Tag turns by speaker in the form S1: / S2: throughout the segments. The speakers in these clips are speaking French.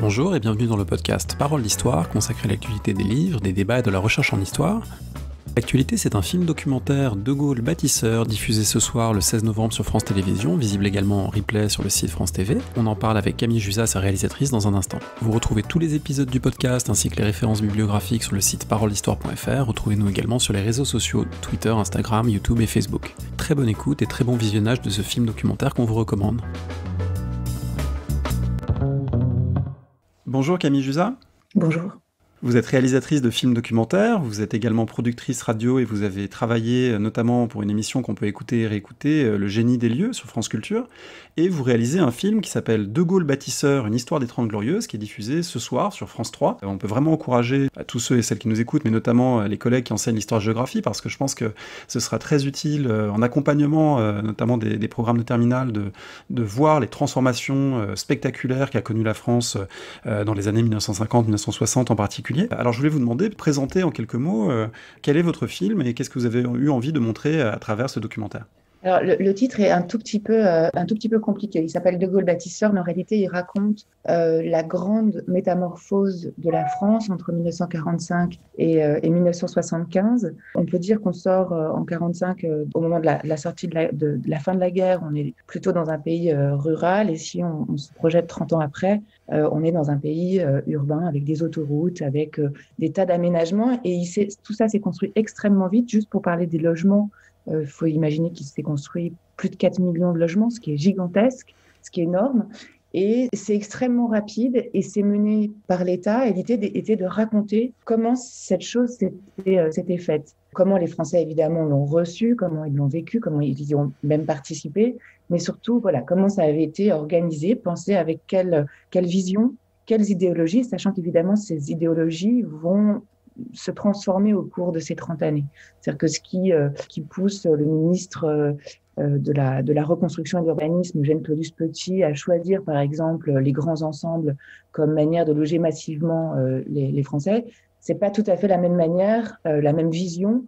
S1: Bonjour et bienvenue dans le podcast Parole d'Histoire, consacré à l'actualité des livres, des débats et de la recherche en histoire. L'actualité, c'est un film documentaire De Gaulle bâtisseur, diffusé ce soir le 16 novembre sur France Télévisions, visible également en replay sur le site France TV. On en parle avec Camille Jusa, sa réalisatrice, dans un instant. Vous retrouvez tous les épisodes du podcast ainsi que les références bibliographiques sur le site paroledhistoire.fr. Retrouvez-nous également sur les réseaux sociaux Twitter, Instagram, YouTube et Facebook. Très bonne écoute et très bon visionnage de ce film documentaire qu'on vous recommande. Bonjour Camille Jusa.
S2: Bonjour.
S1: Vous êtes réalisatrice de films documentaires, vous êtes également productrice radio et vous avez travaillé notamment pour une émission qu'on peut écouter et réécouter, Le Génie des lieux sur France Culture, et vous réalisez un film qui s'appelle De Gaulle bâtisseur, une histoire des Trente Glorieuses, qui est diffusé ce soir sur France 3. On peut vraiment encourager à tous ceux et celles qui nous écoutent, mais notamment les collègues qui enseignent l'histoire-géographie, parce que je pense que ce sera très utile en accompagnement, notamment des programmes de terminale, de voir les transformations spectaculaires qu'a connues la France dans les années 1950-1960 en particulier. Alors je voulais vous demander de présenter en quelques mots quel est votre film et qu'est-ce que vous avez eu envie de montrer à travers ce documentaire.
S2: Alors le titre est un tout petit peu compliqué. Il s'appelle De Gaulle bâtisseur, mais en réalité il raconte la grande métamorphose de la France entre 1945 et 1975. On peut dire qu'on sort en 45 au moment de la sortie de la fin de la guerre. On est plutôt dans un pays rural, et si on se projette 30 ans après, on est dans un pays urbain avec des autoroutes, avec des tas d'aménagements, et tout ça s'est construit extrêmement vite. Juste pour parler des logements, faut imaginer qu'il s'est construit plus de 4 millions de logements, ce qui est gigantesque, ce qui est énorme. Et c'est extrêmement rapide et c'est mené par l'État. Et l'idée était de raconter comment cette chose s'était faite. Comment les Français, évidemment, l'ont reçu, comment ils l'ont vécu, comment ils y ont même participé. Mais surtout, voilà, comment ça avait été organisé, pensé avec quelle vision, quelles idéologies, sachant qu'évidemment, ces idéologies vont se transformer au cours de ces 30 années. C'est-à-dire que ce qui pousse le ministre de la reconstruction et de l'urbanisme, Eugène Claudius Petit, à choisir, par exemple, les grands ensembles comme manière de loger massivement les Français, c'est pas tout à fait la même manière, la même vision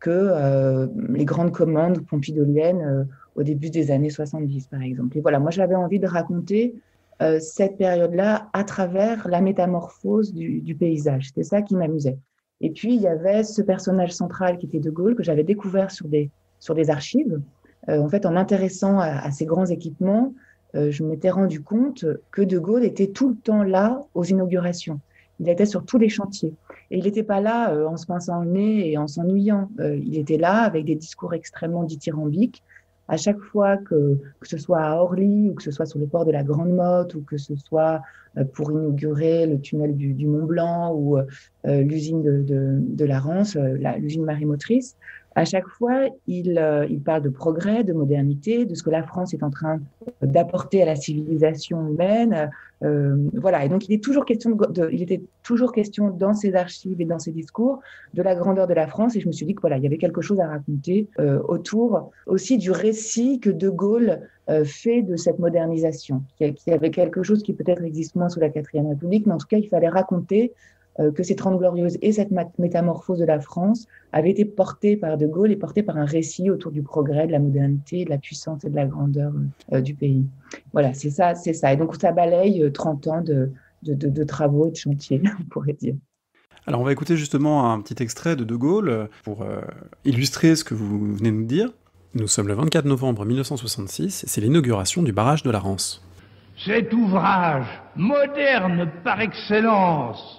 S2: que les grandes commandes pompidoliennes au début des années 70, par exemple. Et voilà, moi, j'avais envie de raconter cette période-là à travers la métamorphose du paysage. C'était ça qui m'amusait. Et puis, il y avait ce personnage central qui était De Gaulle, que j'avais découvert sur des archives. En fait, en m'intéressant à ces grands équipements, je m'étais rendu compte que De Gaulle était tout le temps là aux inaugurations. Il était sur tous les chantiers. Et il n'était pas là en se pinçant le nez et en s'ennuyant. Il était là avec des discours extrêmement dithyrambiques. À chaque fois que ce soit à Orly, ou que ce soit sur le port de la Grande Motte, ou que ce soit pour inaugurer le tunnel du Mont Blanc, ou l'usine de la Rance, l'usine marémotrice, à chaque fois, il parle de progrès, de modernité, de ce que la France est en train d'apporter à la civilisation humaine. Voilà. Et donc, il était toujours question dans ses archives et dans ses discours de la grandeur de la France. Et je me suis dit que voilà, il y avait quelque chose à raconter autour aussi du récit que De Gaulle fait de cette modernisation. Qu'il y avait quelque chose qui peut-être existe moins sous la 4e République, mais en tout cas, il fallait raconter que ces 30 Glorieuses et cette métamorphose de la France avaient été portées par De Gaulle et portées par un récit autour du progrès, de la modernité, de la puissance et de la grandeur du pays. Voilà, c'est ça. Et donc, ça balaye 30 ans de travaux et de chantiers, on pourrait dire.
S1: Alors on va écouter justement un petit extrait de Gaulle pour illustrer ce que vous venez de nous dire. Nous sommes le 24 novembre 1966 et c'est l'inauguration du barrage de la Rance.
S3: Cet ouvrage moderne par excellence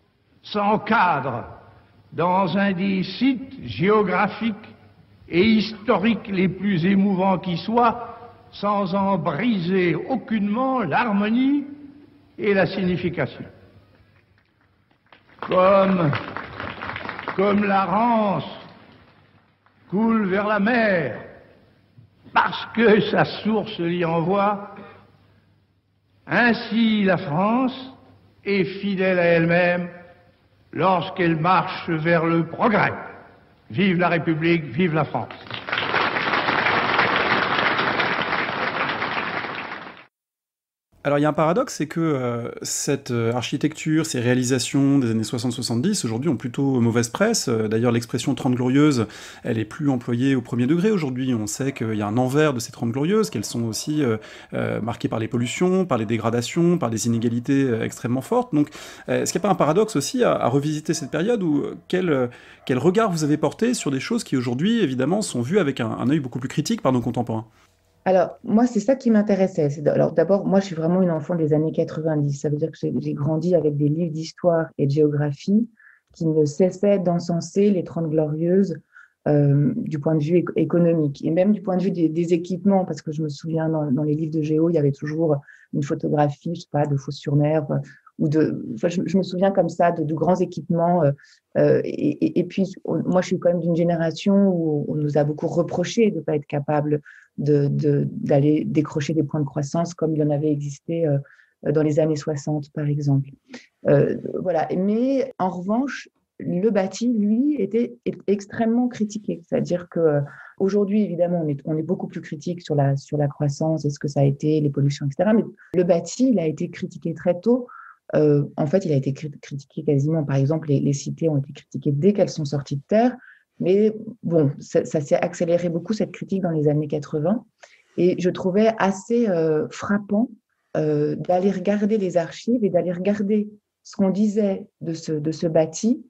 S3: s'encadre dans un des sites géographiques et historiques les plus émouvants qui soient, sans en briser aucunement l'harmonie et la signification. Comme la Rance coule vers la mer, parce que sa source l'y envoie, ainsi la France est fidèle à elle-même lorsqu'elle marche vers le progrès. Vive la République, vive la France.
S1: Alors il y a un paradoxe, c'est que cette architecture, ces réalisations des années 60-70, aujourd'hui ont plutôt mauvaise presse. D'ailleurs l'expression 30 glorieuses, elle est plus employée au premier degré aujourd'hui. On sait qu'il y a un envers de ces 30 glorieuses, qu'elles sont aussi marquées par les pollutions, par les dégradations, par des inégalités extrêmement fortes. Donc est-ce qu'il n'y a pas un paradoxe aussi à revisiter cette période, ou quel regard vous avez porté sur des choses qui aujourd'hui évidemment sont vues avec un œil beaucoup plus critique par nos contemporains?
S2: Alors, moi, c'est ça qui m'intéressait. Alors, d'abord, moi, je suis vraiment une enfant des années 90. Ça veut dire que j'ai grandi avec des livres d'histoire et de géographie qui ne cessaient d'encenser les 30 glorieuses du point de vue économique et même du point de vue des équipements, parce que je me souviens, dans les livres de géo, il y avait toujours une photographie, je sais pas, de Fos-sur-Mer enfin, je me souviens comme ça de grands équipements. Et puis, moi, je suis quand même d'une génération où on nous a beaucoup reproché de ne pas être capable d'aller décrocher des points de croissance comme il y en avait existé dans les années 60, par exemple. Voilà. Mais en revanche, le bâti, lui, est extrêmement critiqué. C'est-à-dire que aujourd'hui, évidemment, on est beaucoup plus critique sur la croissance et ce que ça a été, les pollutions, etc. Mais le bâti, il a été critiqué très tôt. En fait, il a été critiqué quasiment. Par exemple, les cités ont été critiquées dès qu'elles sont sorties de terre. Mais bon, ça s'est accéléré beaucoup, cette critique, dans les années 80. Et je trouvais assez frappant d'aller regarder les archives et d'aller regarder ce qu'on disait de ce bâti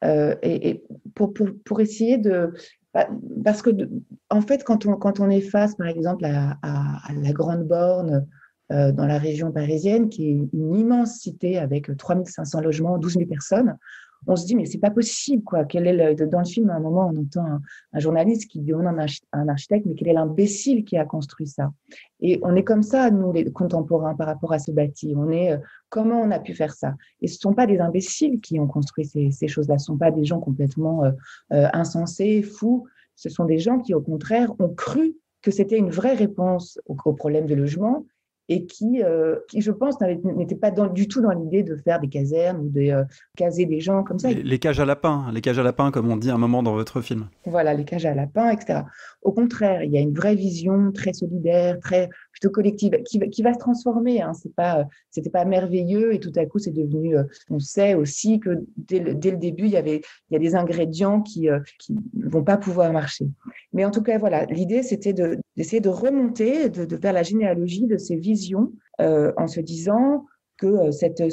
S2: et pour essayer de... Parce que, en fait, quand on est face, par exemple, à la Grande Borne, dans la région parisienne, qui est une immense cité avec 3500 logements, 12 000 personnes, on se dit, mais c'est pas possible, quoi. Dans le film, à un moment, on entend un journaliste qui demande à un architecte, mais quel est l'imbécile qui a construit ça? Et on est comme ça, nous, les contemporains, par rapport à ce bâti. Comment on a pu faire ça? Et ce ne sont pas des imbéciles qui ont construit ces choses-là. Ce ne sont pas des gens complètement insensés, fous. Ce sont des gens qui, au contraire, ont cru que c'était une vraie réponse au problème de logement, et qui, je pense, n'était pas du tout dans l'idée de faire des casernes ou de caser des gens comme ça.
S1: Les cages à lapins, comme on dit à un moment dans votre film.
S2: Voilà, les cages à lapins, etc. Au contraire, il y a une vraie vision très solidaire, plutôt collective, qui va se transformer. Hein. C'était pas merveilleux et tout à coup, c'est devenu. On sait aussi que dès le début, il y a des ingrédients qui ne vont pas pouvoir marcher. Mais en tout cas, voilà, l'idée, c'était d'essayer de remonter, de faire la généalogie de ces visions en se disant que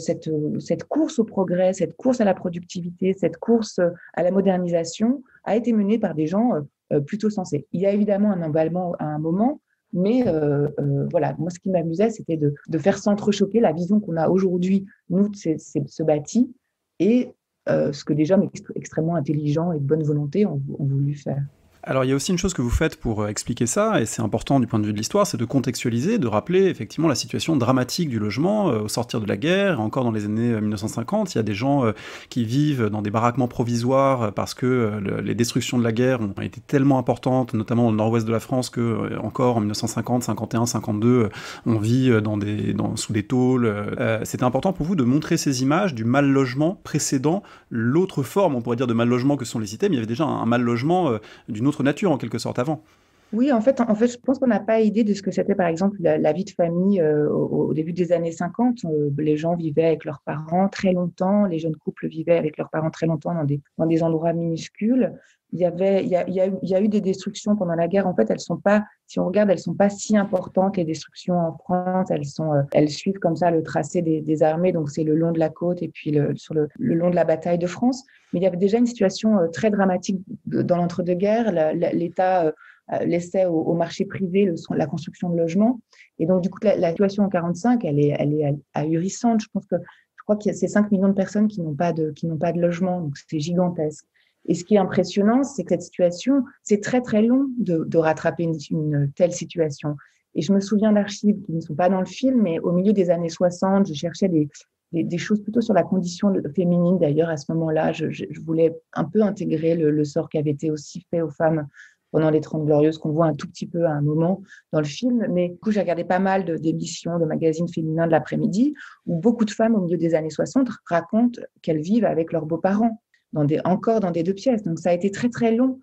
S2: cette course au progrès, cette course à la productivité, cette course à la modernisation a été menée par des gens plutôt sensés. Il y a évidemment un emballement à un moment, mais voilà, moi, ce qui m'amusait, c'était de faire s'entrechoquer la vision qu'on a aujourd'hui, nous, de ce bâti, et ce que des gens extrêmement intelligents et de bonne volonté ont voulu faire.
S1: Alors il y a aussi une chose que vous faites pour expliquer ça, et c'est important du point de vue de l'histoire, c'est de contextualiser, de rappeler effectivement la situation dramatique du logement au sortir de la guerre. Encore dans les années 1950, il y a des gens qui vivent dans des baraquements provisoires parce que les destructions de la guerre ont été tellement importantes, notamment dans le nord-ouest de la France, que encore en 1950, 51, 52, on vit sous des tôles. C'était important pour vous de montrer ces images du mal-logement précédent l'autre forme, on pourrait dire, de mal-logement que sont les cités, mais il y avait déjà un mal-logement d'une autre nature en quelque sorte avant.
S2: Oui, en fait, je pense qu'on n'a pas idée de ce que c'était, par exemple, la vie de famille au début des années 50. Les gens vivaient avec leurs parents très longtemps, les jeunes couples vivaient avec leurs parents très longtemps dans des endroits minuscules. Il y a eu des destructions pendant la guerre. En fait, elles sont pas, si on regarde, elles sont pas si importantes, les destructions en France. Elles suivent comme ça le tracé des armées. Donc, c'est le long de la côte et puis le long de la bataille de France. Mais il y avait déjà une situation très dramatique dans l'entre-deux-guerres. L'État laissait au marché privé la construction de logements. Et donc, du coup, la situation en 1945, elle est ahurissante. Je crois qu'il y a ces 5 millions de personnes qui n'ont pas de logement. Donc, c'est gigantesque. Et ce qui est impressionnant, c'est que cette situation, c'est très, très long de rattraper une telle situation. Et je me souviens d'archives qui ne sont pas dans le film, mais au milieu des années 60, je cherchais des choses plutôt sur la condition féminine. D'ailleurs, à ce moment-là, je voulais un peu intégrer le sort qui avait été aussi fait aux femmes pendant les 30 Glorieuses, qu'on voit un tout petit peu à un moment dans le film. Mais du coup, j'ai regardé pas mal d'émissions, de magazines féminins de l'après-midi, où beaucoup de femmes, au milieu des années 60, racontent qu'elles vivent avec leurs beaux-parents, encore dans des 2 pièces. Donc, ça a été très, très long.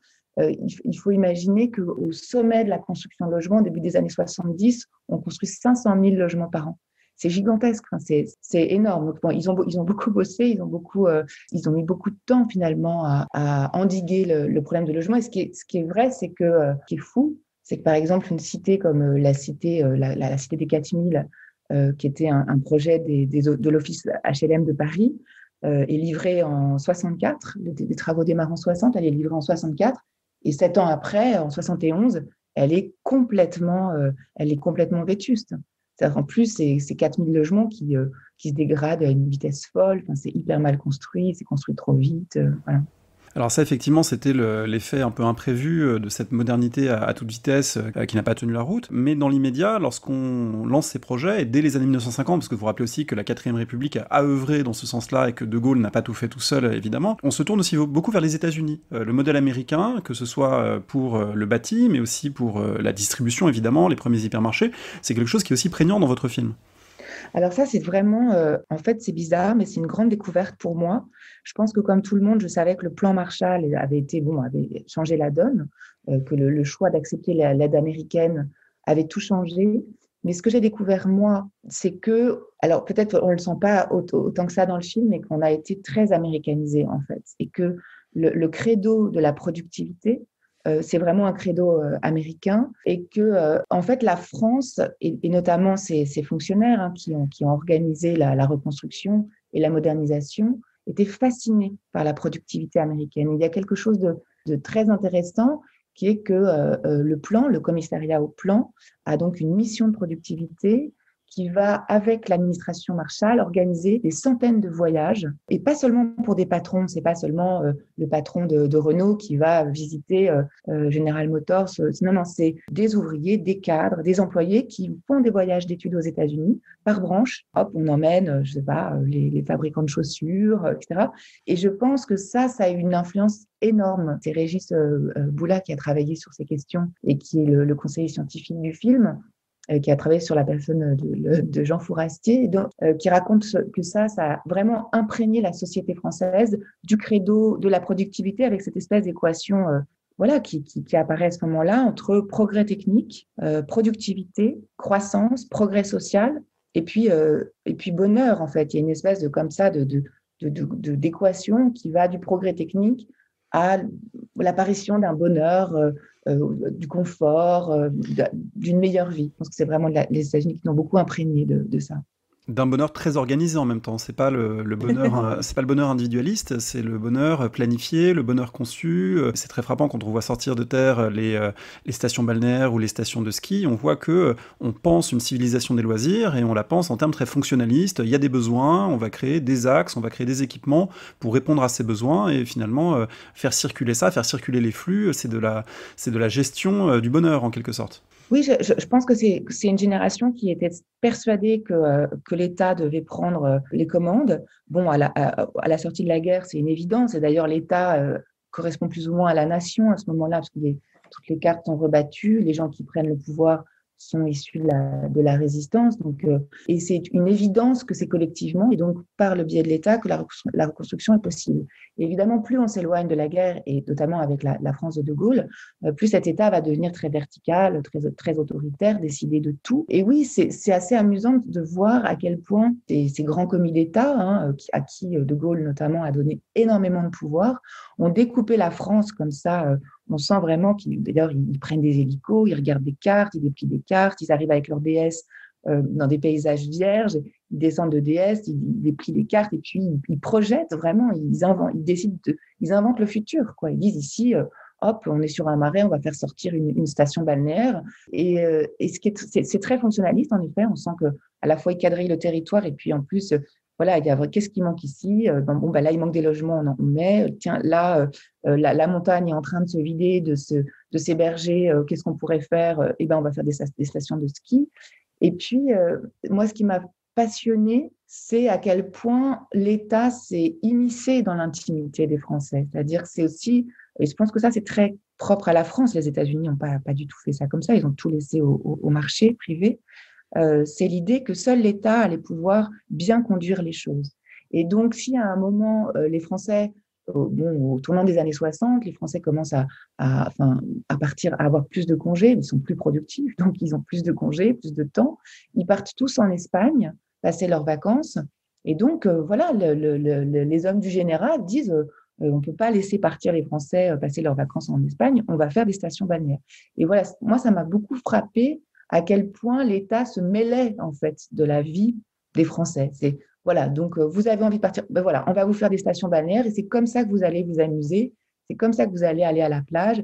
S2: Il faut imaginer qu'au sommet de la construction de logements, au début des années 70, on construit 500 000 logements par an. c'est gigantesque. Enfin, c'est énorme. Donc, bon, ils ont beaucoup bossé, ils ont mis beaucoup de temps finalement à endiguer le problème de logement. Et ce qui est vrai, c'est que, ce qui est fou, c'est que par exemple une cité comme la cité des 4000, qui était un projet de l'office HLM de Paris, est livré en 64. Les travaux démarrent en 60, elle est livrée en 64. Et 7 ans après, en 71, elle est complètement vétuste. C'est-à-dire, en plus, c'est 4000 logements qui se dégradent à une vitesse folle. Enfin, c'est hyper mal construit, c'est construit trop vite. Voilà.
S1: Alors ça, effectivement, c'était l'effet un peu imprévu de cette modernité à toute vitesse qui n'a pas tenu la route. Mais dans l'immédiat, lorsqu'on lance ces projets, et dès les années 1950, parce que vous vous rappelez aussi que la 4ème République a œuvré dans ce sens-là et que De Gaulle n'a pas tout fait tout seul, évidemment, on se tourne aussi beaucoup vers les États-Unis. Le modèle américain, que ce soit pour le bâti, mais aussi pour la distribution, évidemment, les premiers hypermarchés, c'est quelque chose qui est aussi prégnant dans votre film.
S2: Alors ça, c'est vraiment, en fait, c'est bizarre, mais c'est une grande découverte pour moi. Je pense que comme tout le monde, je savais que le plan Marshall avait changé la donne, que le choix d'accepter l'aide américaine avait tout changé. Mais ce que j'ai découvert, moi, c'est que, alors peut-être on ne le sent pas autant que ça dans le film, mais qu'on a été très américanisé, en fait. Et que le credo de la productivité, c'est vraiment un credo américain, et que en fait la France et notamment ses fonctionnaires, hein, qui ont organisé la reconstruction et la modernisation, étaient fascinés par la productivité américaine. Il y a quelque chose de très intéressant qui est que le commissariat au plan, a donc une mission de productivité qui va, avec l'administration Marshall, organiser des centaines de voyages, et pas seulement pour des patrons. C'est pas seulement le patron de Renault qui va visiter General Motors. Non, non, c'est des ouvriers, des cadres, des employés qui font des voyages d'études aux États-Unis par branche. Hop, on emmène, je sais pas, les fabricants de chaussures, etc. Et je pense que ça a eu une influence énorme. C'est Régis Boula qui a travaillé sur ces questions et qui est le conseiller scientifique du film, qui a travaillé sur la personne de Jean Fourastier, donc, qui raconte que ça a vraiment imprégné la société française du credo de la productivité, avec cette espèce d'équation voilà, qui apparaît à ce moment-là entre progrès technique, productivité, croissance, progrès social, et puis bonheur, en fait. Il y a une espèce d'équation qui va du progrès technique à l'apparition d'un bonheur, du confort, d'une meilleure vie. Je pense que c'est vraiment les États-Unis qui ont beaucoup imprégné de ça.
S1: D'un bonheur très organisé en même temps. C'est pas le bonheur, c'est pas le bonheur individualiste, c'est le bonheur planifié, le bonheur conçu. C'est très frappant quand on voit sortir de terre les stations balnéaires ou les stations de ski. On voit que on pense une civilisation des loisirs et on la pense en termes très fonctionnalistes. Il y a des besoins, on va créer des axes, on va créer des équipements pour répondre à ces besoins et finalement faire circuler les flux. C'est de la gestion du bonheur en quelque sorte.
S2: Oui, je pense que c'est une génération qui était persuadée que l'État devait prendre les commandes. Bon, à la sortie de la guerre, c'est une évidence. Et d'ailleurs, l'État correspond plus ou moins à la nation à ce moment-là, parce que toutes les cartes sont rebattues. Les gens qui prennent le pouvoir sont issus de la résistance. Donc, et c'est une évidence que c'est collectivement, et donc par le biais de l'État, que la reconstruction est possible. Et évidemment, plus on s'éloigne de la guerre, et notamment avec la France de Gaulle, plus cet État va devenir très vertical, très autoritaire, décider de tout. Et oui, c'est assez amusant de voir à quel point ces grands commis d'État, hein, à qui De Gaulle notamment a donné énormément de pouvoir, ont découpé la France comme ça. On sent vraiment qu'ils prennent des hélicos, ils regardent des cartes, ils déplient des cartes, ils arrivent avec leur DS dans des paysages vierges, ils descendent de DS, ils déplient des cartes et puis ils projettent vraiment, ils inventent le futur, quoi. Ils disent ici, hop, on est sur un marais, on va faire sortir une station balnéaire. Et c'est très fonctionnaliste, en effet. On sent que à la fois ils quadrillent le territoire et puis en plus, voilà, qu'est-ce qui manque ici? Là, il manque des logements, on met. Tiens, là, la montagne est en train de se vider de ces bergers. Qu'est-ce qu'on pourrait faire? On va faire des stations de ski. Et puis, moi, ce qui m'a passionnée, c'est à quel point l'État s'est immiscé dans l'intimité des Français. C'est-à-dire que c'est aussi, et je pense que ça, c'est très propre à la France. Les États-Unis n'ont pas du tout fait ça comme ça. Ils ont tout laissé au marché privé. C'est l'idée que seul l'État allait pouvoir bien conduire les choses. Et donc, si à un moment, les Français, au tournant des années 60, les Français commencent à avoir plus de congés, ils sont plus productifs, donc ils ont plus de congés, plus de temps, ils partent tous en Espagne passer leurs vacances. Et donc, voilà, les hommes du général disent on ne peut pas laisser partir les Français passer leurs vacances en Espagne, on va faire des stations balnéaires. Et voilà, moi, ça m'a beaucoup frappé à quel point l'État se mêlait en fait de la vie des Français. C'est voilà, donc vous avez envie de partir, ben voilà, on va vous faire des stations balnéaires et c'est comme ça que vous allez vous amuser, c'est comme ça que vous allez aller à la plage.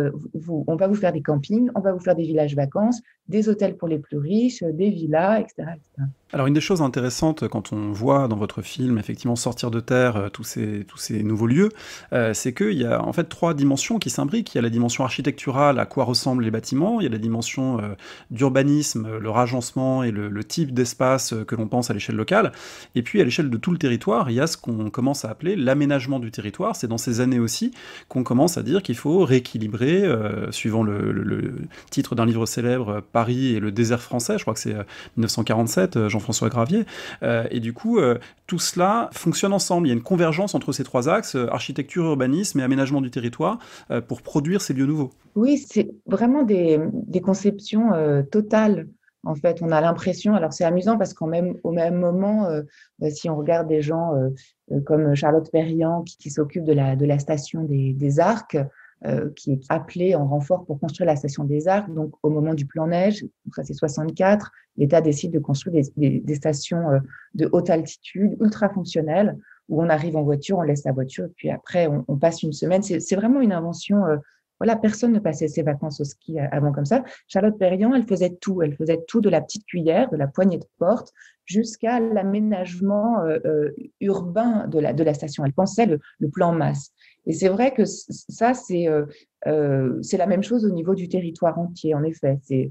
S2: On va vous faire des campings, on va vous faire des villages vacances, des hôtels pour les plus riches, des villas, etc., etc.
S1: Alors une des choses intéressantes quand on voit dans votre film effectivement sortir de terre tous ces nouveaux lieux, c'est qu'il y a en fait 3 dimensions qui s'imbriquent. Il y a la dimension architecturale, à quoi ressemblent les bâtiments, il y a la dimension d'urbanisme, leur agencement et le type d'espace que l'on pense à l'échelle locale, et puis à l'échelle de tout le territoire, il y a ce qu'on commence à appeler l'aménagement du territoire. C'est dans ces années aussi qu'on commence à dire qu'il faut rééquilibrer, suivant le titre d'un livre célèbre, Paris et le désert français, je crois que c'est 1947, Jean-François Gravier, et du coup, tout cela fonctionne ensemble. Il y a une convergence entre ces 3 axes, architecture, urbanisme et aménagement du territoire, pour produire ces lieux nouveaux.
S2: Oui, c'est vraiment des conceptions totales. En fait, on a l'impression, alors c'est amusant parce qu'au même moment, si on regarde des gens comme Charlotte Perriand qui s'occupe de la station des Arcs, qui est appelée en renfort pour construire la station des Arcs, donc au moment du plan neige, donc ça c'est 64, l'État décide de construire des stations de haute altitude, ultra fonctionnelles, où on arrive en voiture, on laisse la voiture, et puis après on passe une semaine. C'est vraiment une invention. Voilà, personne ne passait ses vacances au ski avant comme ça. Charlotte Perriand, elle faisait tout. Elle faisait tout de la petite cuillère, de la poignée de porte, jusqu'à l'aménagement urbain de la station. Elle pensait le plan masse. Et c'est vrai que ça, c'est la même chose au niveau du territoire entier, en effet. C'est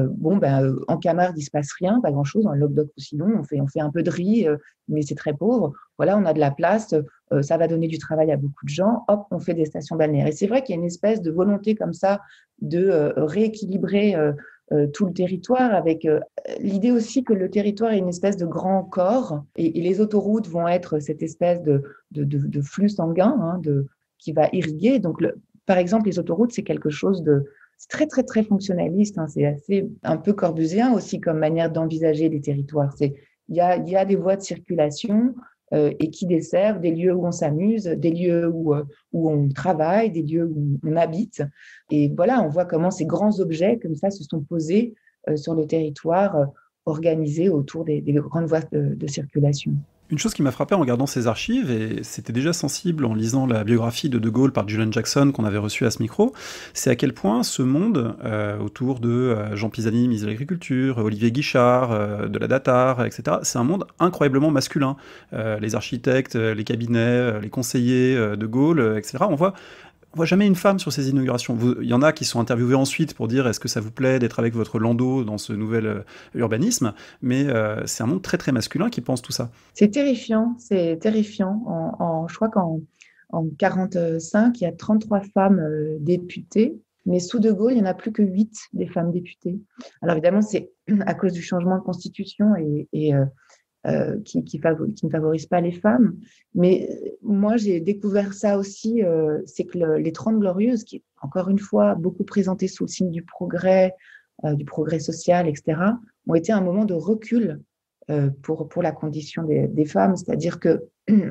S2: en Camargue, il ne se passe rien, pas grand-chose. En Languedoc-Roussillon, on fait un peu de riz, mais c'est très pauvre. Voilà, on a de la place, ça va donner du travail à beaucoup de gens. Hop, on fait des stations balnéaires. Et c'est vrai qu'il y a une espèce de volonté comme ça de rééquilibrer tout le territoire, avec l'idée aussi que le territoire est une espèce de grand corps, et les autoroutes vont être cette espèce de flux sanguin qui va irriguer. Donc, par exemple, les autoroutes, c'est quelque chose c'est très, très, très fonctionnaliste. C'est assez un peu corbusien aussi comme manière d'envisager les territoires. Il y a des voies de circulation et qui desservent des lieux où on s'amuse, des lieux où on travaille, des lieux où on habite. Et voilà, on voit comment ces grands objets comme ça se sont posés sur le territoire organisé autour des grandes voies de circulation.
S1: Une chose qui m'a frappé en regardant ces archives, et c'était déjà sensible en lisant la biographie de Gaulle par Julian Jackson qu'on avait reçu à ce micro, c'est à quel point ce monde, autour de Jean Pisani, ministre de l'Agriculture, Olivier Guichard, de la Datar, etc., c'est un monde incroyablement masculin. Les architectes, les cabinets, les conseillers de Gaulle, etc., on voit jamais une femme sur ces inaugurations. Il y en a qui sont interviewés ensuite pour dire est-ce que ça vous plaît d'être avec votre landau dans ce nouvel urbanisme, mais c'est un monde très très masculin qui pense tout ça.
S2: C'est terrifiant, c'est terrifiant. Je crois qu'en 1945, il y a 33 femmes députées, mais sous De Gaulle, il n'y en a plus que 8 des femmes députées. Alors évidemment, c'est à cause du changement de constitution et qui ne favorise pas les femmes. Mais moi, j'ai découvert ça aussi, c'est que les 30 Glorieuses, qui est encore une fois beaucoup présentées sous le signe du progrès social, etc., ont été un moment de recul pour la condition des femmes. C'est-à-dire que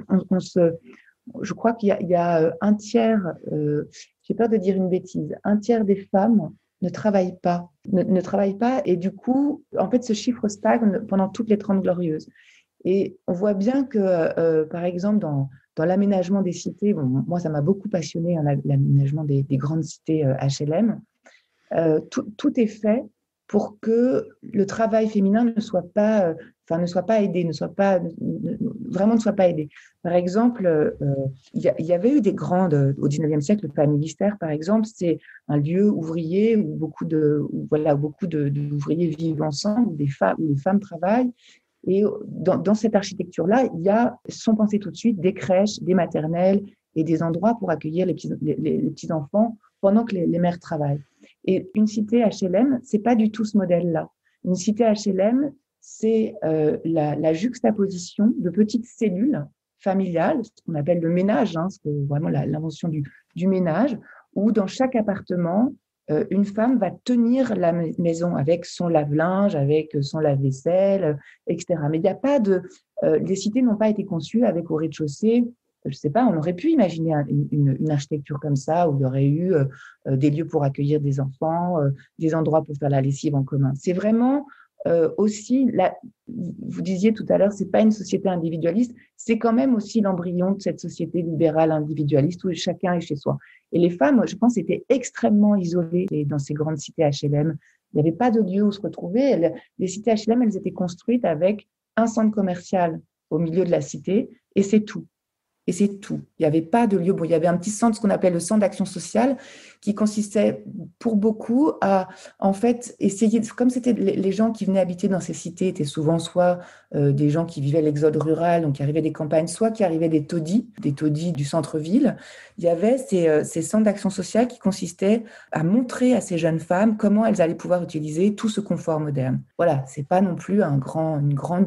S2: je crois qu'il y a un tiers, j'ai peur de dire une bêtise, un tiers des femmes ne travaillent pas, et du coup, en fait, ce chiffre stagne pendant toutes les 30 Glorieuses. Et on voit bien que, par exemple, dans l'aménagement des cités, moi, ça m'a beaucoup passionné, l'aménagement des grandes cités HLM, tout est fait pour que le travail féminin ne soit pas aidé, ne soit pas aidé. Par exemple, il y avait eu des grandes, au 19e siècle, le Familistère, par exemple, c'est un lieu ouvrier où beaucoup d'ouvriers vivent ensemble, où les femmes travaillent. Et dans cette architecture-là, sont pensés tout de suite des crèches, des maternelles et des endroits pour accueillir les petits-enfants pendant que les mères travaillent. Et une cité HLM, c'est pas du tout ce modèle-là. Une cité HLM, c'est la juxtaposition de petites cellules familiales, ce qu'on appelle le ménage, c'est vraiment l'invention du ménage, où dans chaque appartement, une femme va tenir la maison avec son lave-linge, avec son lave-vaisselle, etc. Mais il n'y a pas de... les cités n'ont pas été conçues avec au rez-de-chaussée, je ne sais pas, on aurait pu imaginer une architecture comme ça, où il y aurait eu des lieux pour accueillir des enfants, des endroits pour faire la lessive en commun. C'est vraiment aussi, vous disiez tout à l'heure, c'est pas une société individualiste, c'est quand même aussi l'embryon de cette société libérale individualiste où chacun est chez soi. Et les femmes, je pense, étaient extrêmement isolées dans ces grandes cités HLM. Il n'y avait pas de lieu où se retrouver. Les cités HLM, elles étaient construites avec un centre commercial au milieu de la cité et c'est tout. Et c'est tout. Il n'y avait pas de lieu. Bon, il y avait un petit centre, ce qu'on appelait le centre d'action sociale, qui consistait pour beaucoup à, en fait, essayer, comme c'était les gens qui venaient habiter dans ces cités étaient souvent soit des gens qui vivaient l'exode rural, donc qui arrivaient des campagnes, soit qui arrivaient des taudis du centre-ville. Il y avait ces centres d'action sociale qui consistaient à montrer à ces jeunes femmes comment elles allaient pouvoir utiliser tout ce confort moderne. Voilà, c'est pas non plus un grand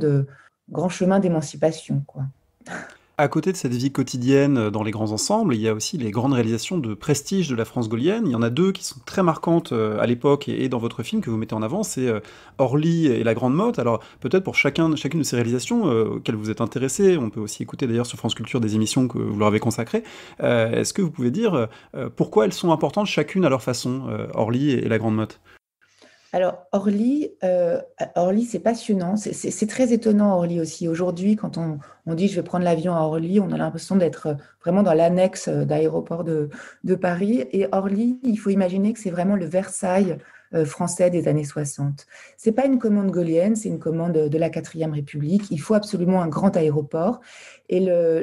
S2: chemin d'émancipation, quoi.
S1: À côté de cette vie quotidienne dans les grands ensembles, il y a aussi les grandes réalisations de prestige de la France gaulienne. Il y en a deux qui sont très marquantes à l'époque et dans votre film que vous mettez en avant, c'est Orly et La Grande Motte. Alors peut-être pour chacune de ces réalisations auxquelles vous êtes intéressé, on peut aussi écouter d'ailleurs sur France Culture des émissions que vous leur avez consacrées. Est-ce que vous pouvez dire pourquoi elles sont importantes chacune à leur façon, Orly et La Grande Motte?
S2: Alors, Orly, c'est passionnant. C'est très étonnant, Orly aussi. Aujourd'hui, quand on dit je vais prendre l'avion à Orly, on a l'impression d'être vraiment dans l'annexe d'aéroport de Paris. Et Orly, il faut imaginer que c'est vraiment le Versailles français des années 60. C'est pas une commande gaulienne, c'est une commande de la 4e République. Il faut absolument un grand aéroport. Et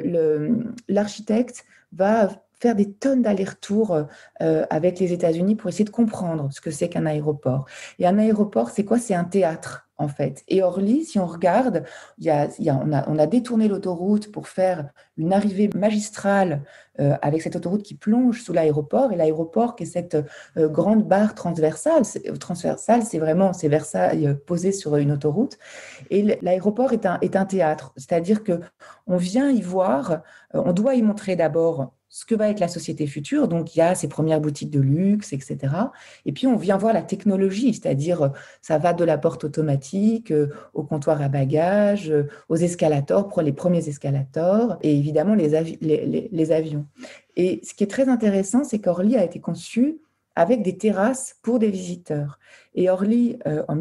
S2: l'architecte va faire des tonnes d'allers-retours avec les États-Unis pour essayer de comprendre ce que c'est qu'un aéroport. Et un aéroport, c'est quoi? C'est un théâtre, en fait. Et Orly, si on regarde, on a détourné l'autoroute pour faire une arrivée magistrale avec cette autoroute qui plonge sous l'aéroport. Et l'aéroport, qui est cette grande barre transversale, c'est Versailles posé sur une autoroute. Et l'aéroport est un théâtre, c'est-à-dire qu'on vient y voir, on doit y montrer d'abord ce que va être la société future. Donc, il y a ces premières boutiques de luxe, etc. Et puis, on vient voir la technologie, c'est-à-dire, ça va de la porte automatique au comptoir à bagages, aux escalators, pour les premiers escalators, et évidemment, les avions. Et ce qui est très intéressant, c'est qu'Orly a été conçu avec des terrasses pour des visiteurs. Et Orly, en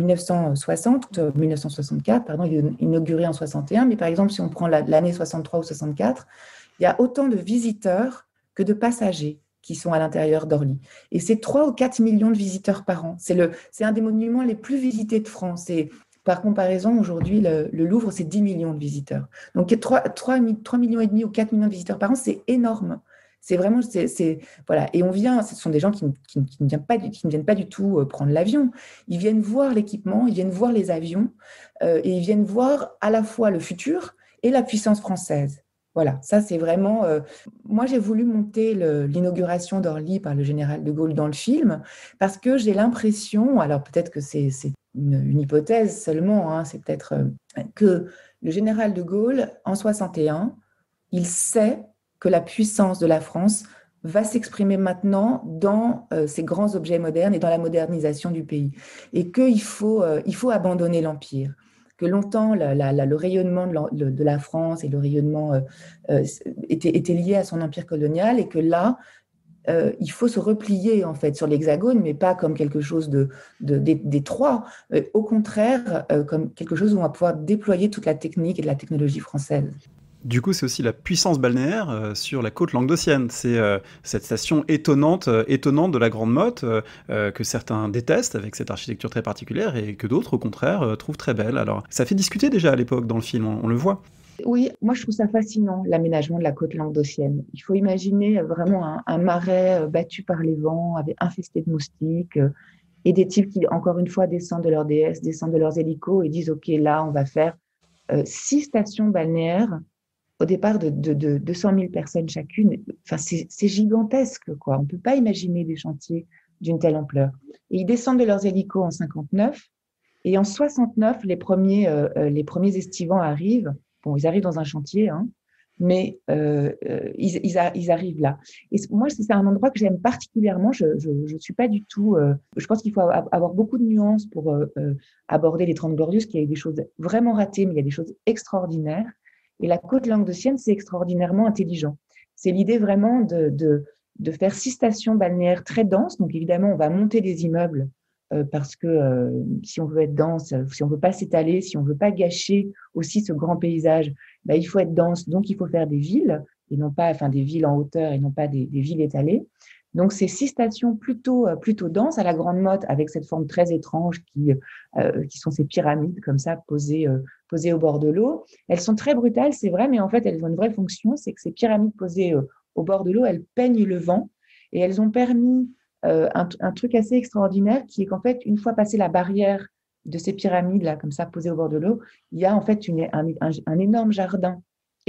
S2: 1964, pardon, il est inauguré en 61, mais par exemple, si on prend l'année 63 ou 64, il y a autant de visiteurs que de passagers qui sont à l'intérieur d'Orly. Et c'est 3 ou 4 millions de visiteurs par an. C'est un des monuments les plus visités de France. Et par comparaison, aujourd'hui, le Louvre, c'est 10 millions de visiteurs. Donc 3 millions et demi ou 4 millions de visiteurs par an, c'est énorme. C'est vraiment, voilà. Et ce sont des gens qui ne viennent pas du tout prendre l'avion. Ils viennent voir l'équipement, ils viennent voir les avions, et ils viennent voir à la fois le futur et la puissance française. Voilà, ça c'est vraiment... moi, j'ai voulu monter l'inauguration d'Orly par le général de Gaulle dans le film parce que j'ai l'impression, alors peut-être que c'est une hypothèse seulement, hein, c'est peut-être que le général de Gaulle, en 61, il sait que la puissance de la France va s'exprimer maintenant dans ces grands objets modernes et dans la modernisation du pays. Et qu'il faut abandonner l'Empire. Que longtemps, le rayonnement de la France et le rayonnement étaient liés à son empire colonial et que là, il faut se replier en fait sur l'Hexagone, mais pas comme quelque chose d'étroit, au contraire, comme quelque chose où on va pouvoir déployer toute la technique et de la technologie française.
S1: Du coup, c'est aussi la puissance balnéaire sur la côte languedocienne. C'est cette station étonnante de la Grande Motte que certains détestent avec cette architecture très particulière et que d'autres, au contraire, trouvent très belle. Alors, ça fait discuter déjà à l'époque dans le film, on le voit.
S2: Oui, moi je trouve ça fascinant, l'aménagement de la côte languedocienne. Il faut imaginer vraiment un marais battu par les vents, infesté de moustiques, et des types qui, encore une fois, descendent de leur DS, descendent de leurs hélicos et disent « Ok, là, on va faire 6 stations balnéaires au départ de 200 000 personnes chacune. » Enfin, c'est gigantesque, quoi. On ne peut pas imaginer des chantiers d'une telle ampleur. Et ils descendent de leurs hélicos en 59, et en 69, les premiers estivants arrivent. Bon, ils arrivent dans un chantier, hein, mais ils arrivent là. Et moi, c'est un endroit que j'aime particulièrement. Je suis pas du tout. Je pense qu'il faut avoir beaucoup de nuances pour aborder les 30 Glorieuses, qu'il y a eu des choses vraiment ratées, mais il y a des choses extraordinaires. Et la côte languedocienne, c'est extraordinairement intelligent. C'est l'idée vraiment de faire 6 stations balnéaires très denses. Donc évidemment, on va monter des immeubles parce que si on veut être dense, si on veut pas s'étaler, si on veut pas gâcher aussi ce grand paysage, bah, il faut être dense. Donc il faut faire des villes et non pas, enfin des villes en hauteur et non pas des villes étalées. Donc c'est 6 stations plutôt denses à la Grande Motte avec cette forme très étrange qui sont ces pyramides comme ça posées au bord de l'eau. Elles sont très brutales, c'est vrai, mais en fait elles ont une vraie fonction, c'est que ces pyramides posées au bord de l'eau, elles peignent le vent et elles ont permis un truc assez extraordinaire qui est qu'en fait, une fois passé la barrière de ces pyramides là, comme ça, posées au bord de l'eau, il y a en fait un énorme jardin.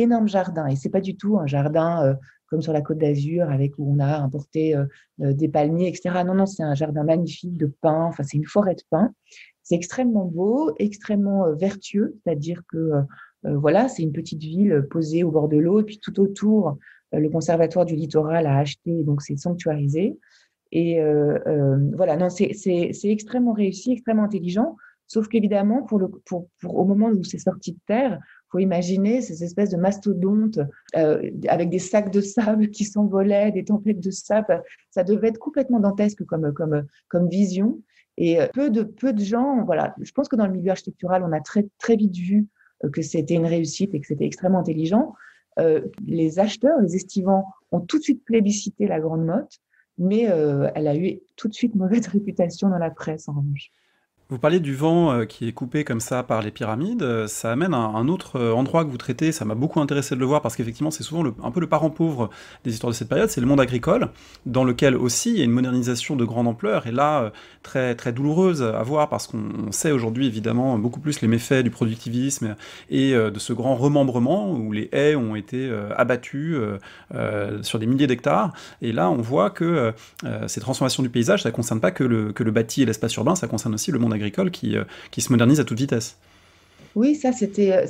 S2: Et c'est pas du tout un jardin comme sur la Côte d'Azur avec où on a importé des palmiers, etc. Non, non, c'est un jardin magnifique de pins. Enfin, c'est une forêt de pins. C'est extrêmement beau, extrêmement vertueux, c'est-à-dire que voilà, c'est une petite ville posée au bord de l'eau et puis tout autour, le Conservatoire du littoral a acheté, donc c'est sanctuarisé. Et voilà, non, c'est extrêmement réussi, extrêmement intelligent. Sauf qu'évidemment, au moment où c'est sorti de terre, faut imaginer ces espèces de mastodontes avec des sacs de sable qui s'envolaient, des tempêtes de sable. Ça devait être complètement dantesque comme vision. Et peu de gens, voilà. Je pense que dans le milieu architectural, on a très, très vite vu que c'était une réussite et que c'était extrêmement intelligent. Les acheteurs, les estivants, ont tout de suite plébiscité la Grande Motte, mais elle a eu tout de suite mauvaise réputation dans la presse, en revanche.
S1: Vous parliez du vent qui est coupé comme ça par les pyramides, ça amène à un autre endroit que vous traitez, ça m'a beaucoup intéressé de le voir parce qu'effectivement c'est souvent un peu le parent pauvre des histoires de cette période, c'est le monde agricole, dans lequel aussi il y a une modernisation de grande ampleur, et là très, très douloureuse à voir parce qu'on sait aujourd'hui évidemment beaucoup plus les méfaits du productivisme et de ce grand remembrement où les haies ont été abattues sur des milliers d'hectares, et là on voit que ces transformations du paysage, ça ne concerne pas que le bâti et l'espace urbain, ça concerne aussi le monde agricole qui se modernise à toute vitesse.
S2: Oui, ça c'était.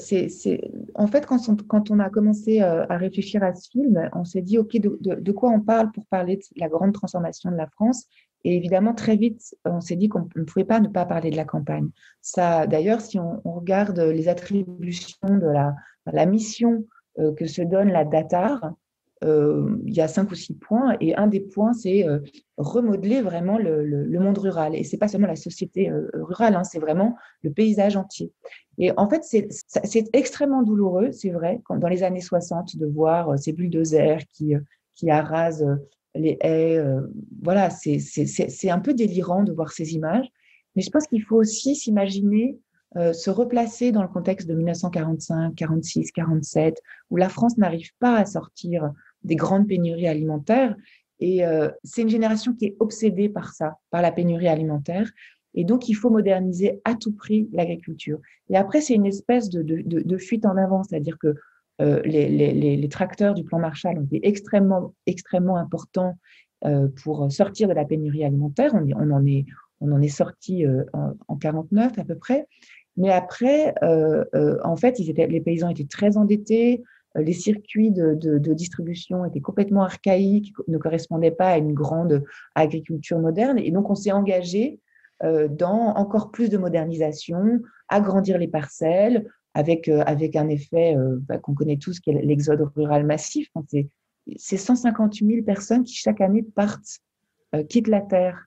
S2: En fait, quand on a commencé à réfléchir à ce film, on s'est dit, OK, de quoi on parle pour parler de la grande transformation de la France? Et évidemment, très vite, on s'est dit qu'on ne pouvait pas ne pas parler de la campagne. Ça, d'ailleurs, si on regarde les attributions de la mission que se donne la DATAR, il y a 5 ou 6 points, et un des points, c'est remodeler vraiment le monde rural. Et c'est pas seulement la société rurale, hein, c'est vraiment le paysage entier. Et en fait, c'est extrêmement douloureux, c'est vrai, dans les années 60, de voir ces bulldozers qui arasent les haies. Voilà, c'est un peu délirant de voir ces images. Mais je pense qu'il faut aussi s'imaginer se replacer dans le contexte de 1945, 46, 47, où la France n'arrive pas à sortir des grandes pénuries alimentaires. Et c'est une génération qui est obsédée par ça, par la pénurie alimentaire. Et donc, il faut moderniser à tout prix l'agriculture. Et après, c'est une espèce de fuite en avant, c'est-à-dire que les tracteurs du plan Marshall ont été extrêmement importants pour sortir de la pénurie alimentaire. On en est sorti en 49 à peu près. Mais après, en fait, les paysans étaient très endettés. Les circuits de distribution étaient complètement archaïques, ne correspondaient pas à une grande agriculture moderne. Et donc, on s'est engagé dans encore plus de modernisation, agrandir les parcelles, avec un effet qu'on connaît tous, qui est l'exode rural massif. C'est 150 000 personnes qui, chaque année, quittent la terre.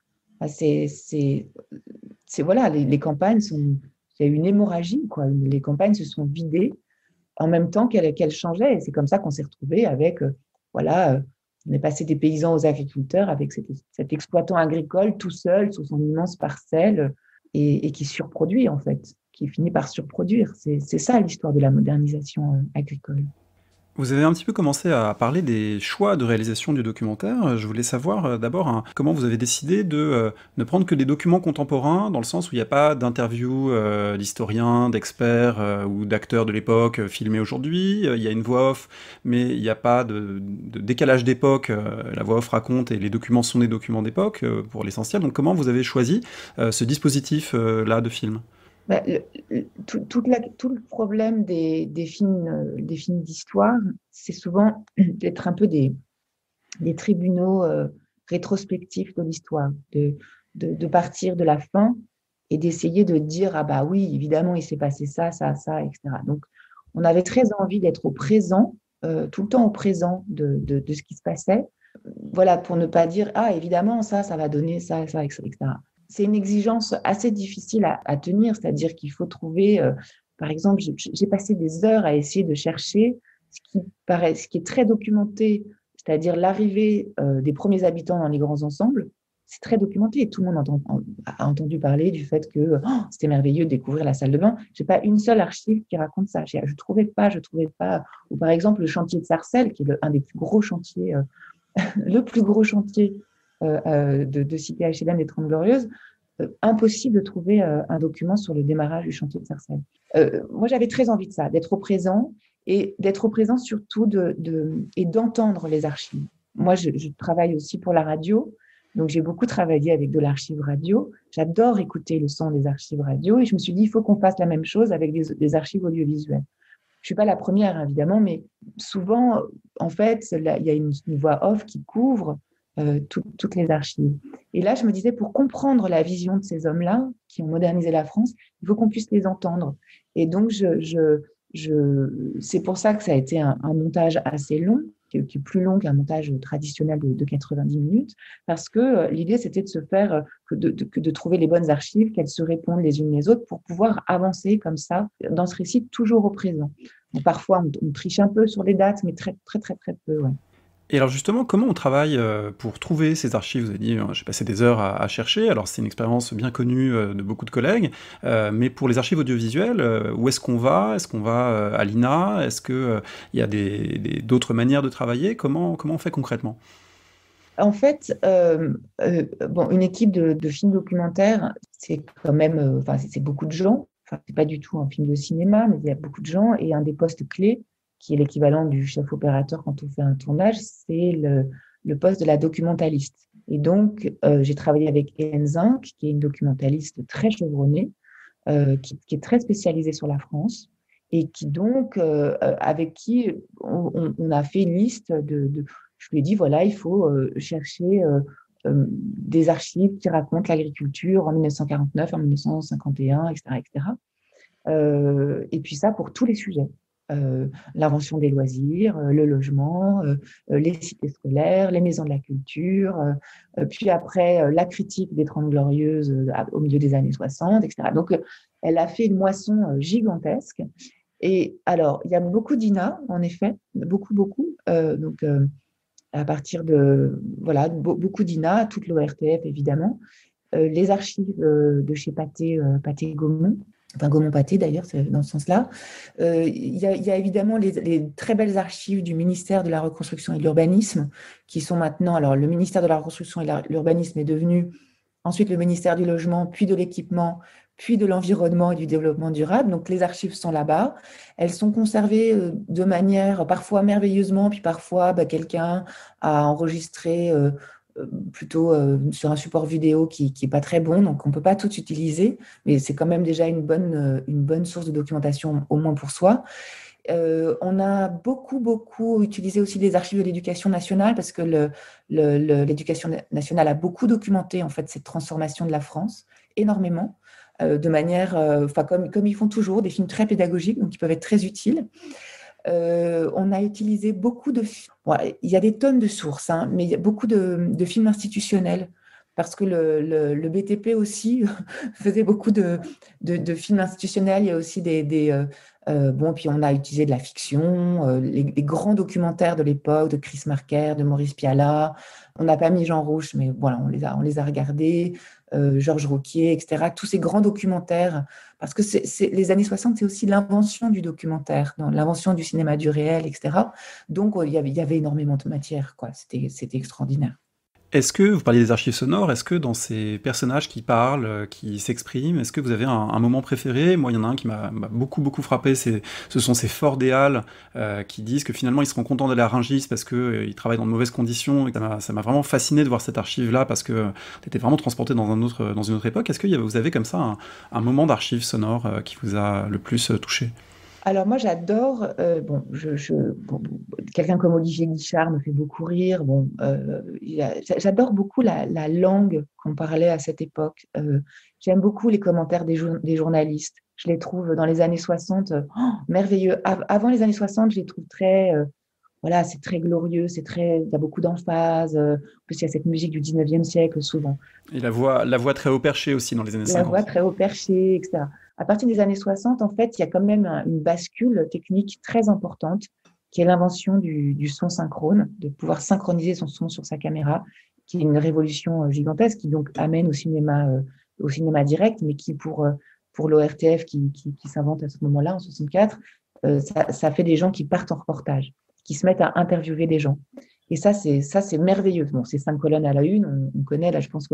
S2: Voilà, les campagnes il y a eu une hémorragie, quoi. Les campagnes se sont vidées en même temps qu'elles changeaient. Et c'est comme ça qu'on s'est retrouvé avec, voilà, on est passé des paysans aux agriculteurs avec cet exploitant agricole tout seul sur son immense parcelle et qui surproduit, en fait, qui finit par surproduire. C'est ça l'histoire de la modernisation agricole.
S1: Vous avez un petit peu commencé à parler des choix de réalisation du documentaire. Je voulais savoir d'abord comment vous avez décidé de ne prendre que des documents contemporains, dans le sens où il n'y a pas d'interviews d'historiens, d'experts ou d'acteurs de l'époque filmés aujourd'hui. Il y a une voix off, mais il n'y a pas de décalage d'époque. La voix off raconte et les documents sont des documents d'époque pour l'essentiel. Donc comment vous avez choisi ce dispositif-là de film ?
S2: Bah, tout le problème des films d'histoire, c'est souvent d'être un peu des tribunaux rétrospectifs de l'histoire, de partir de la fin et d'essayer de dire, ah bah oui, évidemment, il s'est passé ça, ça, ça, etc. Donc, on avait très envie d'être au présent, tout le temps au présent de ce qui se passait, voilà, pour ne pas dire, ah évidemment, ça va donner ça, ça, etc. C'est une exigence assez difficile à tenir, c'est-à-dire qu'il faut trouver, par exemple, j'ai passé des heures à essayer de chercher ce qui est très documenté, c'est-à-dire l'arrivée des premiers habitants dans les grands ensembles. C'est très documenté et tout le monde a entendu parler du fait que oh, c'était merveilleux de découvrir la salle de bain. Je n'ai pas une seule archive qui raconte ça. Je ne trouvais pas. Ou par exemple, le chantier de Sarcelles, qui est un des plus gros chantiers, le plus gros chantier de cité HLM des 30 Glorieuses, impossible de trouver un document sur le démarrage du chantier de Sarcelles. Moi, j'avais très envie de ça, d'être au présent et d'être au présent surtout et d'entendre les archives. Moi, je travaille aussi pour la radio, donc j'ai beaucoup travaillé avec de l'archive radio. J'adore écouter le son des archives radio et je me suis dit, il faut qu'on fasse la même chose avec des archives audiovisuelles. Je ne suis pas la première, évidemment, mais souvent, en fait, il y a une voix off qui couvre toutes les archives. Et là, je me disais, pour comprendre la vision de ces hommes-là, qui ont modernisé la France, il faut qu'on puisse les entendre. Et donc, c'est pour ça que ça a été un montage assez long, qui est plus long qu'un montage traditionnel de 90 minutes, parce que l'idée, c'était de se faire, de trouver les bonnes archives, qu'elles se répondent les unes les autres, pour pouvoir avancer comme ça, dans ce récit, toujours au présent. Donc, parfois, on triche un peu sur les dates, mais très, très, très, très peu, ouais.
S1: Et alors justement, comment on travaille pour trouver ces archives? Vous avez dit, j'ai passé des heures à chercher, alors c'est une expérience bien connue de beaucoup de collègues, mais pour les archives audiovisuelles, où est-ce qu'on va? Est-ce qu'on va à l'INA? Est-ce qu'il y a d'autres manières de travailler? Comment on fait concrètement?
S2: En fait, bon, une équipe de films documentaires, c'est quand même, enfin, c'est beaucoup de gens. Enfin, c'est pas du tout un film de cinéma, mais il y a beaucoup de gens. Et un des postes clés, qui est l'équivalent du chef opérateur quand on fait un tournage, c'est le poste de la documentaliste. Et donc, j'ai travaillé avec Hélène Zinc, qui est une documentaliste très chevronnée, qui est très spécialisée sur la France, et qui donc, avec qui on a fait une liste je lui ai dit, voilà, il faut chercher des archives qui racontent l'agriculture en 1949, en 1951, etc., etc. Et puis ça pour tous les sujets. L'invention des loisirs, le logement, les cités scolaires, les maisons de la culture, puis après la critique des 30 Glorieuses au milieu des années 60, etc. Donc, elle a fait une moisson gigantesque. Et alors, il y a beaucoup d'INA, en effet, beaucoup, beaucoup. Donc, à partir de, voilà, beaucoup d'INA, toute l'ORTF, évidemment. Les archives de chez Pathé Gaumont, enfin Gaumont-Pathé d'ailleurs, c'est dans ce sens-là. Il y a évidemment les très belles archives du ministère de la Reconstruction et de l'Urbanisme, qui sont maintenant, alors le ministère de la Reconstruction et de l'Urbanisme est devenu ensuite le ministère du Logement, puis de l'Équipement, puis de l'Environnement et du Développement durable. Donc les archives sont là-bas. Elles sont conservées de manière parfois merveilleusement, puis parfois quelqu'un a enregistré plutôt sur un support vidéo qui n'est pas très bon, donc on ne peut pas tout utiliser, mais c'est quand même déjà une bonne source de documentation, au moins pour soi. On a beaucoup utilisé aussi les archives de l'éducation nationale parce que l'éducation nationale a beaucoup documenté en fait cette transformation de la France, énormément, de manière, comme ils font toujours, des films très pédagogiques, donc qui peuvent être très utiles. On a utilisé beaucoup de... Bon, il y a des tonnes de sources, hein, mais il y a beaucoup de films institutionnels, parce que le BTP aussi faisait beaucoup de films institutionnels. Il y a aussi bon, puis on a utilisé de la fiction, les grands documentaires de l'époque, de Chris Marker, de Maurice Pialat. On n'a pas mis Jean Rouch, mais voilà, on les a regardés. Georges Rouquier, etc. Tous ces grands documentaires, parce que les années 60, c'est aussi l'invention du documentaire, l'invention du cinéma du réel, etc. Donc, il y avait énormément de matière, quoi. C'était extraordinaire.
S1: Est-ce que, vous parliez des archives sonores, est-ce que dans ces personnages qui parlent, qui s'expriment, est-ce que vous avez un moment préféré? Moi, il y en a un qui m'a beaucoup, beaucoup frappé, ce sont ces Fort des Halles qui disent que finalement ils seront contents d'aller à Rungis parce qu'ils travaillent dans de mauvaises conditions. Et ça m'a vraiment fasciné de voir cette archive-là parce que t'étais vraiment transporté dans une autre époque. Est-ce que vous avez comme ça un moment d'archive sonore qui vous a le plus touché?
S2: Alors moi j'adore, bon, quelqu'un comme Olivier Guichard me fait beaucoup rire. Bon, j'adore beaucoup la langue qu'on parlait à cette époque. J'aime beaucoup les commentaires des journalistes. Je les trouve dans les années 60 merveilleux. Avant les années 60, je les trouve très, voilà, c'est très glorieux, il y a beaucoup d'emphase. En plus, il y a cette musique du 19e siècle souvent.
S1: Et la voix très haut perché aussi dans les années
S2: La voix
S1: 50.
S2: très haut perché, etc. À partir des années 60, en fait, il y a quand même une bascule technique très importante qui est l'invention du son synchrone, de pouvoir synchroniser son son sur sa caméra, qui est une révolution gigantesque, qui donc amène au cinéma direct, mais qui, pour l'ORTF qui s'invente à ce moment-là, en 64, ça fait des gens qui partent en reportage, qui se mettent à interviewer des gens. Et ça, c'est merveilleux. Bon, c'est 5 colonnes à la une, on connaît, là, je pense que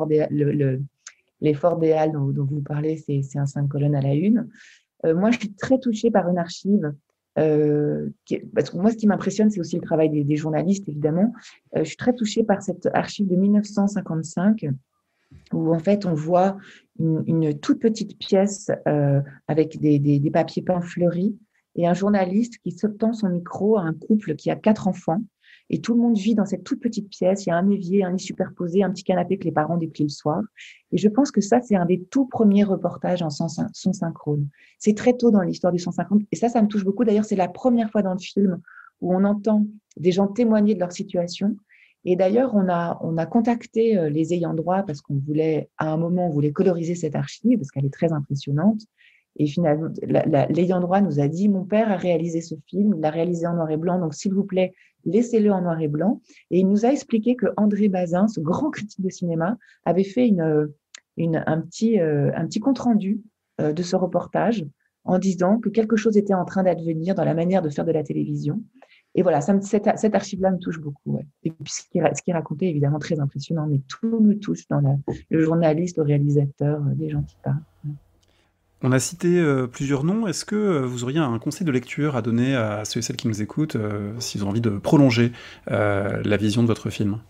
S2: les Forts des Halles dont vous parlez, c'est un 5 colonnes à la une. Moi, je suis très touchée par une archive. Parce que moi, ce qui m'impressionne, c'est aussi le travail des journalistes, évidemment. Je suis très touchée par cette archive de 1955, où en fait, on voit une toute petite pièce avec des papiers peints fleuris et un journaliste qui se tend son micro à un couple qui a 4 enfants. Et tout le monde vit dans cette toute petite pièce. Il y a un évier, un lit superposé, un petit canapé que les parents déplient le soir. Et je pense que ça, c'est un des tout premiers reportages en son synchrone. C'est très tôt dans l'histoire du son synchrone. Et ça me touche beaucoup. D'ailleurs, c'est la première fois dans le film où on entend des gens témoigner de leur situation. Et d'ailleurs, on a contacté les ayants droit parce qu'on voulait, à un moment, on voulait coloriser cette archive parce qu'elle est très impressionnante. Et finalement, l'ayant droit nous a dit, mon père a réalisé ce film, il l'a réalisé en noir et blanc, donc s'il vous plaît, laissez-le en noir et blanc. Et il nous a expliqué que André Bazin, ce grand critique de cinéma, avait fait un petit compte-rendu de ce reportage en disant que quelque chose était en train d'advenir dans la manière de faire de la télévision. Et voilà, cette archive-là me touche beaucoup. Ouais. Et puis ce qui est raconté est évidemment très impressionnant, mais tout me touche dans le journaliste, le réalisateur, des gens qui parlent.
S1: On a cité plusieurs noms. Est-ce que vous auriez un conseil de lecture à donner à ceux et celles qui nous écoutent s'ils ont envie de prolonger la vision de votre film?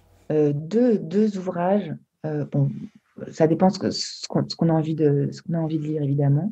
S2: Deux ouvrages. Bon, ça dépend ce qu'on a envie de lire, évidemment.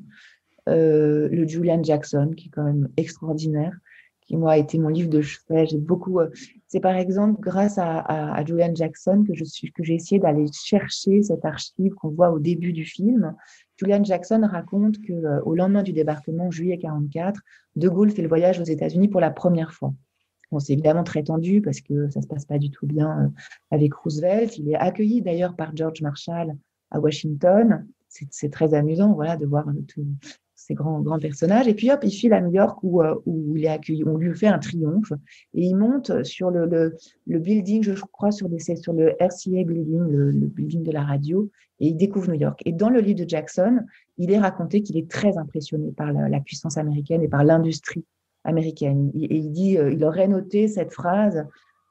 S2: Le Julian Jackson, qui est quand même extraordinaire, qui, moi, a été mon livre de chevet. J'ai beaucoup. C'est par exemple grâce à Julian Jackson que j'ai essayé d'aller chercher cette archive qu'on voit au début du film. Julian Jackson raconte qu'au lendemain du débarquement, en juillet 1944, De Gaulle fait le voyage aux États-Unis pour la première fois. Bon, c'est évidemment très tendu parce que ça ne se passe pas du tout bien avec Roosevelt. Il est accueilli d'ailleurs par George Marshall à Washington. C'est très amusant, voilà, de voir tous ces grands personnages. Et puis hop, il file à New York où il est accueilli. On lui fait un triomphe et il monte sur le building, je crois, sur le RCA building, le building de la radio, et il découvre New York. Et dans le livre de Jackson, il est raconté qu'il est très impressionné par la puissance américaine et par l'industrie américaine. Et il dit, il aurait noté cette phrase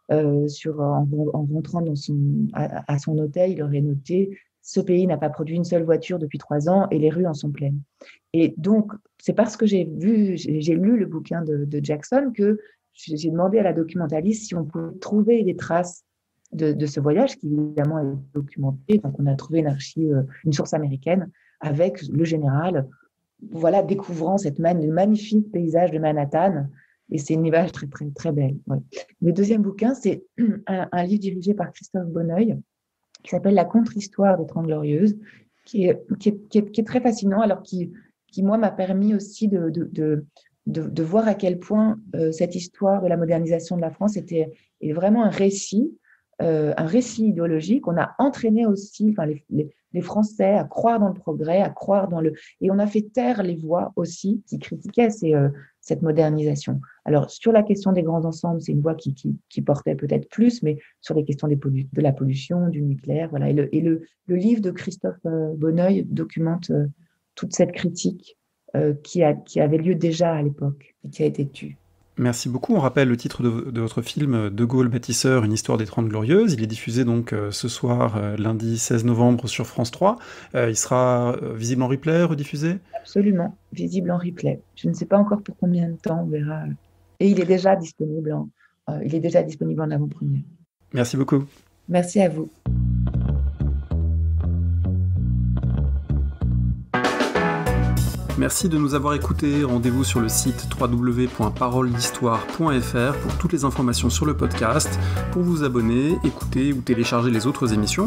S2: en rentrant à son hôtel, il aurait noté: ce pays n'a pas produit une seule voiture depuis 3 ans et les rues en sont pleines. Et donc, c'est parce que j'ai lu le bouquin de Jackson que j'ai demandé à la documentaliste si on pouvait trouver des traces de ce voyage, qui évidemment est documenté. Donc, on a trouvé une archive, une source américaine avec le général, voilà, découvrant le magnifique paysage de Manhattan. Et c'est une image très, très, très belle. Ouais. Le deuxième bouquin, c'est un livre dirigé par Christophe Bonneuil, qui s'appelle La contre-histoire des Trente Glorieuses, qui est très fascinant, alors qui moi, m'a permis aussi de voir à quel point cette histoire de la modernisation de la France est vraiment un récit idéologique. On a entraîné aussi, enfin, les Français à croire dans le progrès, à croire et on a fait taire les voix aussi qui critiquaient cette modernisation. Alors, sur la question des grands ensembles, c'est une voix qui portait peut-être plus, mais sur les questions de la pollution, du nucléaire, voilà. Et le livre de Christophe Bonneuil documente toute cette critique qui avait lieu déjà à l'époque et qui a été tue.
S1: Merci beaucoup. On rappelle le titre de votre film De Gaulle bâtisseur, une histoire des 30 glorieuses. Il est diffusé donc ce soir, lundi 16 novembre sur France 3. Il sera visible en replay, rediffusé ?
S2: Absolument, visible en replay. Je ne sais pas encore pour combien de temps, on verra. Et il est déjà disponible en avant-première.
S1: Merci beaucoup.
S2: Merci à vous.
S1: Merci de nous avoir écoutés. Rendez-vous sur le site www.paroledhistoire.fr pour toutes les informations sur le podcast, pour vous abonner, écouter ou télécharger les autres émissions.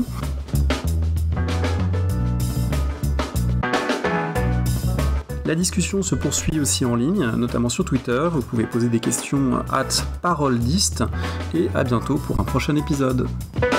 S1: La discussion se poursuit aussi en ligne, notamment sur Twitter. Vous pouvez poser des questions @paroledist et à bientôt pour un prochain épisode.